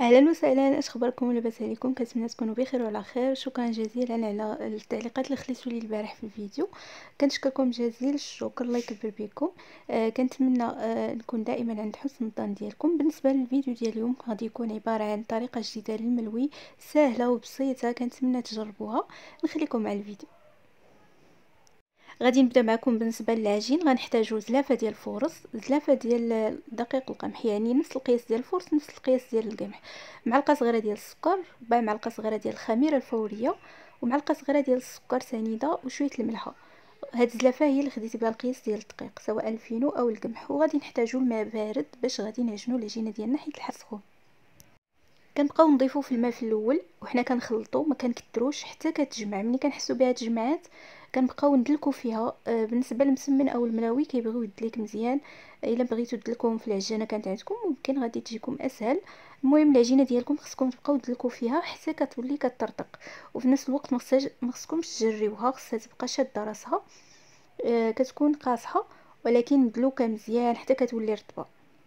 اهلا وسهلا، اش اخباركم؟ لاباس عليكم؟ كنتمنى تكونوا بخير وعلى خير. شكرا جزيلا على التعليقات اللي خليتوا لي البارح في الفيديو. كنشكركم جزيل الشكر، الله يكبر بكم. كنتمنى نكون دائما عند حسن الظن ديالكم. بالنسبه للفيديو ديال اليوم غادي يكون عباره عن طريقه جديده للملوي، سهله وبسيطه، كنتمنى تجربوها. نخليكم مع الفيديو. غادي نبدا معكم. بالنسبه للعجين غنحتاجوا زلافه ديال الفورص، زلافه ديال دقيق القمح، يعني نفس القياس ديال الفورص نفس القياس ديال القمح، معلقه صغيره ديال السكر، ربع معلقه صغيره ديال الخميره الفوريه، ومعلقه صغيره ديال السكر سنيده، وشويه الملحه. هاد الزلافه هي اللي خديت بها القياس ديال الدقيق سواء الفينو او القمح. وغادي نحتاجوا الماء بارد باش غادي نعجنوا العجينه ديالنا حيت الحال سخون. كنبقاو نضيفو في الماء في الاول وحنا كنخلطو، ما كنكثروش حتى كتجمع. ملي كنحسوا بها تجمعات كنبقاو ندلكو فيها. بالنسبه للمسمن او الملاوي كيبغيو يدليك مزيان. الا بغيتو تدلكوهم في العجانه كانت عندكم ممكن غادي تجيكم اسهل. المهم العجينه ديالكم خصكم تبقاو تدلكو فيها حتى كتولي كترطق، وفي نفس الوقت ما خصكمش تجريوها، خصها تبقى شاده راسها. كتكون قاصحه ولكن مدلوكه مزيان حتى كتولي رطبه.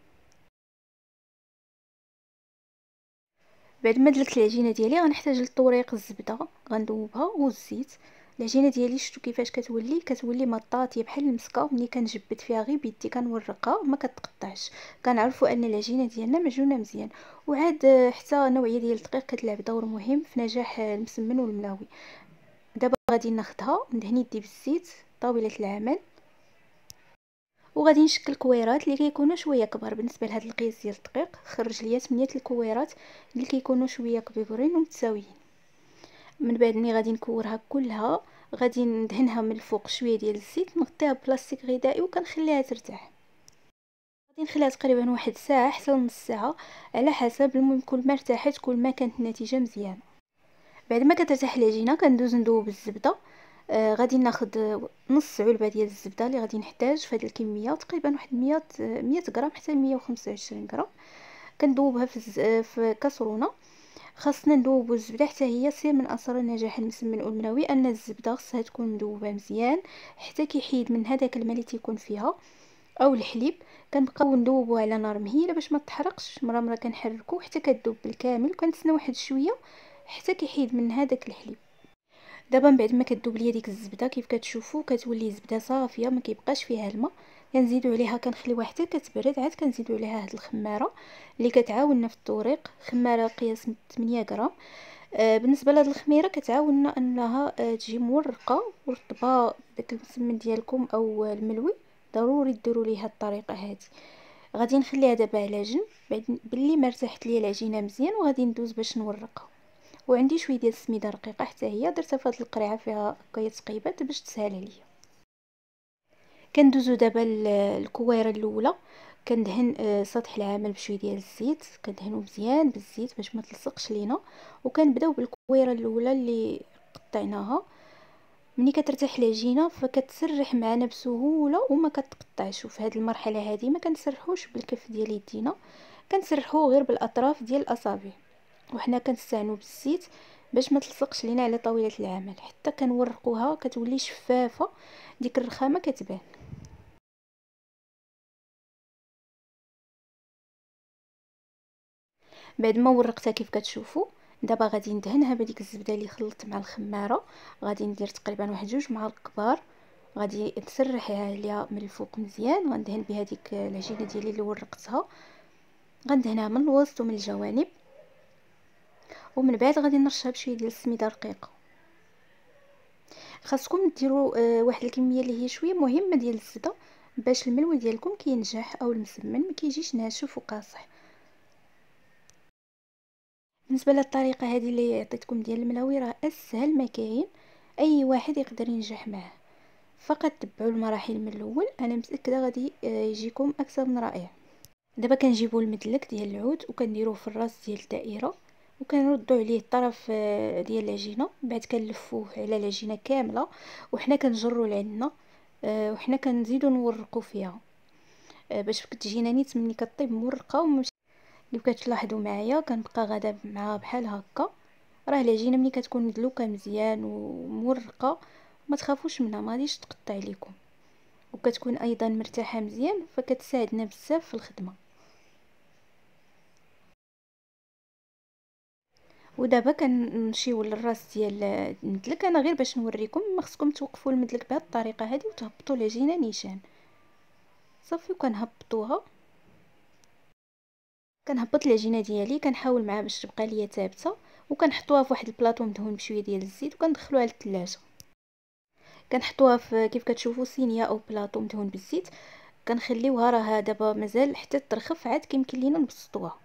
بعد ما دلكت العجينه ديالي غنحتاج للطوريق الزبده غندوبها والزيت. العجينه ديالي شفتوا كيفاش كتولي مطاطيه بحال المسكه. ملي كنجبد فيها غير بيدي كنورقها ما كتقطعش، كنعرفوا ان العجينه ديالنا معجونه مزيان. وعاد حتى النوعيه ديال الدقيق كتلعب دور مهم في نجاح المسمن والملاوي. دابا غادي ناخذها ندهن يدي بالزيت طاوله العمل، وغادي نشكل كويرات اللي كيكونوا شويه كبار. بالنسبه لهاد القياس ديال الدقيق خرج ليا 8 الكويرات اللي كيكونوا شويه كبيرين ومتساويين. من بعد ملي غادي نكورها كلها غادي ندهنها من الفوق شويه ديال الزيت، نغطيها بلاستيك غذائي وكنخليها ترتاح. غادي نخليها تقريبا واحد ساعه حتى نص ساعه على حسب. المهم كل ما ارتاحت كل ما كانت النتيجه مزيانه. بعد ما كترتاح العجينه كندوز ندوب الزبده. غادي ناخذ نص علبه ديال الزبده اللي غادي نحتاج في هذه الكميه، تقريبا واحد 100 غرام حتى 125 غرام. كندوبها في كاسرونه. خاصنا نذوبوا الزبده حتى هي سر من اسرار نجاح المسمن والمناوي ان الزبده خصها تكون مذوبه مزيان حتى كيحيد من هذاك الماء اللي تيكون فيها او الحليب. كنبقاو نذوبوا على نار مهيله باش ما تحرقش. مره كنحركو حتى كتذوب بالكامل، وكنتسنى واحد شويه حتى كيحيد من هذاك الحليب. دابا من بعد ما كتذوب ليا ديك الزبده كيف كتشوفوا كتولي زبده صافيه ما كيبقاش فيها الماء. كنزيدوا عليها كنخليوها حتى كتبرد، عاد كنزيدوا عليها هاد الخماره اللي كتعاوننا في الطريق، خماره قياس 8 غرام. بالنسبه لهاد الخميره كتعاوننا انها تجي مورقه ورطبه. داك المسمن ديالكم او الملوي ضروري ديروا ليه هاد الطريقه هادي. غادي نخليها دابا على جنب بعد باللي ما ارتاحت ليا العجينه مزيان، وغادي ندوز باش نورقها. وعندي شويه ديال السميده رقيقه حتى هي درتها في هاد القرعه فيها بقيه تقيبات باش تسهل عليا. كندوزو دابا الكويره الاولى. كندهن سطح العمل بشويه ديال الزيت، كندهنو مزيان بالزيت باش ما تلصقش لينا. وكنبداو بالكويره الاولى اللي قطعناها. ملي كترتاح العجينه فكتسرح معنا بسهوله وما كتقطعش. وفي هذه المرحله هذه ما كنسرحوش بالكف ديال يدينا، كنسرحوه غير بالاطراف ديال الاصابع، وحنا كنستعنوا بالزيت باش ما تلصقش لينا على طاوله العمل. حتى كنورقوها كتولي شفافه، ديك الرخامه كتبان. بعد ما ورقتها كيف كتشوفوا دابا غادي ندهنها بهذيك الزبده اللي خلطت مع الخماره. غادي ندير تقريبا واحد 2 معالق كبار. غادي نسرحها عليها من الفوق مزيان. غندهن بهذيك العجينه ديالي اللي ورقتها، غندهنها من الوسط ومن الجوانب. ومن بعد غادي نرشها بشويه ديال السميده رقيقه. خاصكم ديروا واحد الكميه اللي هي شويه مهمه ديال الزبده باش الملوي ديالكم كينجح او المسمن ما كيجيش ناشف وقاصح. بالنسبه للطريقه هذه اللي عطيتكم ديال الملاوي راه اسهل ما كاين، اي واحد يقدر ينجح معاه. فقط تبعوا المراحل من الاول، انا متاكده غادي يجيكم اكثر من رائع. دابا كنجيبوا المدلك ديال العود وكنديروه في الراس ديال الدائره، وكنردوا عليه الطرف ديال العجينه. بعد كنلفوه على العجينه كامله وحنا كنجروا لعندنا. وحنا كنزيدوا نورقوا فيها باش كتجينا نيت ملي كطيب مرقه ومش. اللي بقيتو تلاحظوا معايا كنبقى غادا معها بحال هكا. راه العجينه ملي كتكون مدلوكه مزيان ومورقه ما تخافوش منها، ما غاديش تقطع لكم. وكتكون ايضا مرتاحه مزيان فكتساعدنا بزاف في الخدمه. ودابا كنمشيو للراس ديال المدلك. انا غير باش نوريكم، ما خصكم توقفوا المدلك بهذه الطريقه هذه وتهبطوا العجينه نيشان صافي. وكنهبطوها، كنهبط العجينه ديالي، كنحاول معها باش تبقى ليا ثابته، وكنحطوها في واحد البلاطو مدهون بشويه ديال الزيت وكندخلوها للثلاجه. كنحطوها في كيف كتشوفوا صينيه او بلاطو مدهون بالزيت، كنخليوها راه دابا مازال حتى ترخف، عاد كيمكن لينا نبسطوها.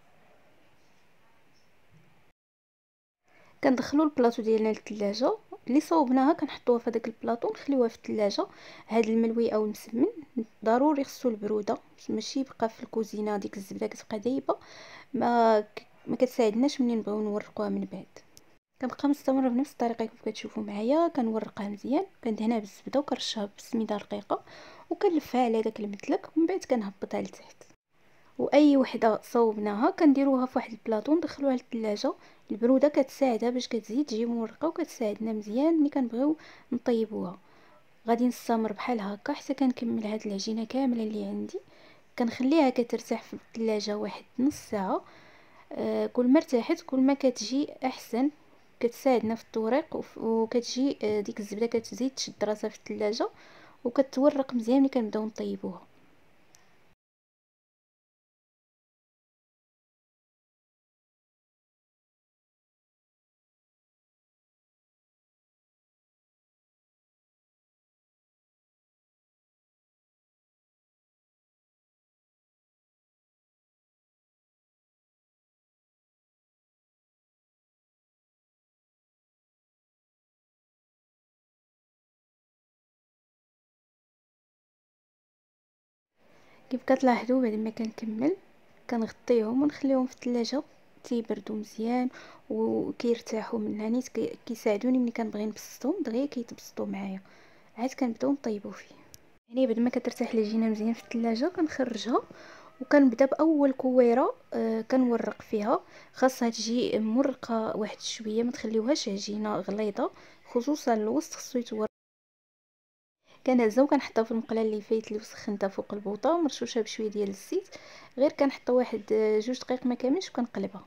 كندخلوا البلاطو ديالنا للثلاجه، اللي صوبناها كنحطوها في هذاك البلاطو ونخليوها في الثلاجه. هاد الملوي او المسمن ضروري خصو البروده، ماشي يبقى في الكوزينه ديك الزبده كتبقى دايبه، ما كتساعدناش ملي نبغيو نورقوها من بعد. كنبقى مستمره بنفس الطريقه كيف كتشوفوا معايا، كنورقها مزيان، كندهنها بالزبده وكنرشها بالسميده رقيقه وكنلفها على داك المدلك، ومن بعد كنهبطها لتحت. واي وحده صوبناها كنديروها في واحد البلاطو ندخلوها للثلاجه. البروده كتساعدها باش كتزيد تجي مورقه وكتساعدنا مزيان ملي كنبغيو نطيبوها. غادي نستمر بحال هكا حتى كنكمل هاد العجينه كامله اللي عندي. كنخليها كترتاح في الثلاجه واحد نص ساعه. كل ما ارتاحت كل ما كتجي احسن، كتساعدنا في التوريق، وكتجي ديك الزبده كتزيد تشد راسها في الثلاجه وكتورق مزيان ملي كنبداو نطيبوها. كيف كتلاحظوا بعد ما كنكمل كنغطيهم ونخليهم في الثلاجه تيبردوا مزيان وكيرتاحوا من هنيت. كيساعدوني ملي كنبغي نبسطهم دغيا كيتبسطوا معايا، عاد كنبداو نطيبوا فيه. يعني بعد ما كترتاح العجينه مزيان في الثلاجه كنخرجها وكنبدا باول كويره كنورق فيها. خاصها تجي مرقه واحد شويه، ما تخليوهاش عجينه غليظه، خصوصا الوسط خصو يتورق. كنهزها وكنحطها في المقله اللي فايت اللي وسخنتها فوق البوطه مرشوشه بشويه ديال الزيت. غير كنحط واحد 2 دقائق ما كاملش وكنقلبها،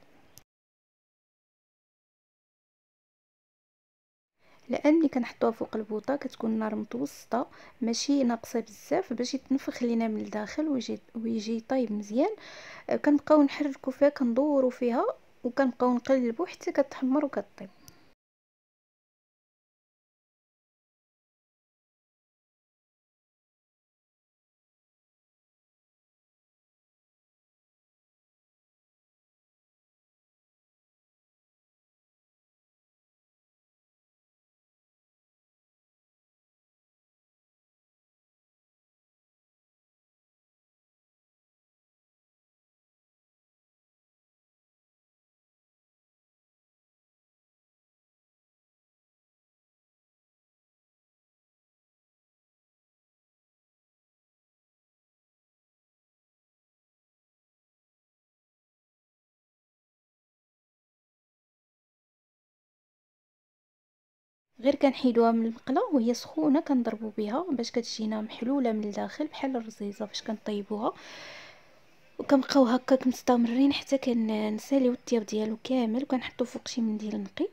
لان ملي كنحطوها فوق البوطه كتكون النار متوسطه ماشي ناقصه بزاف باش يتنفخ لينا من الداخل ويجي طايب مزيان. كنبقاو نحركوا فيها، كندوروا فيها وكنبقاو نقلبوا حتى كتحمر وكطيب. غير كنحيدوها من المقله وهي سخونه كنضربوا بها باش كتجينا محلوله من الداخل بحال الرزيزه فاش كنطيبوها. وكنبقاو هكاك مستمرين حتى كنساليو الطياب ديالو كامل وكنحطو فوق شي منديل نقي.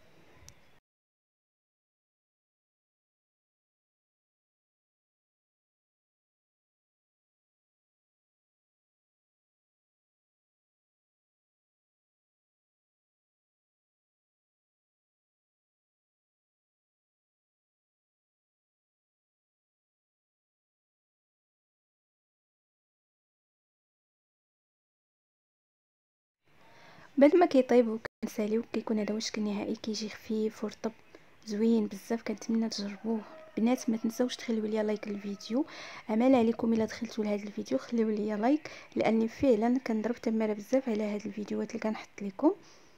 بعد ما كيطيب وكنساليو كيكون هذا هو الشكل النهائي، كيجي خفيف ورطب زوين بزاف. كنتمنى تجربوه البنات. ما تنساوش تخليو لي لايك للفيديو. امال عليكم الا دخلتوا لهذا الفيديو خليو لي لايك، لاني فعلا كنضرب تماره بزاف على هاد الفيديوهات اللي كنحط لكم.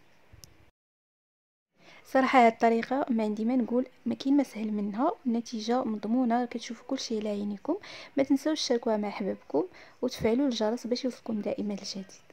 صراحه هاد الطريقه ما عندي ما نقول، ما كاين ما سهل منها، النتيجه مضمونه، كتشوفوا كلشي على عينيكم. ما تنساوش تشاركوها مع احبابكم وتفعلوا الجرس باش يوصلكم دائما الجديد.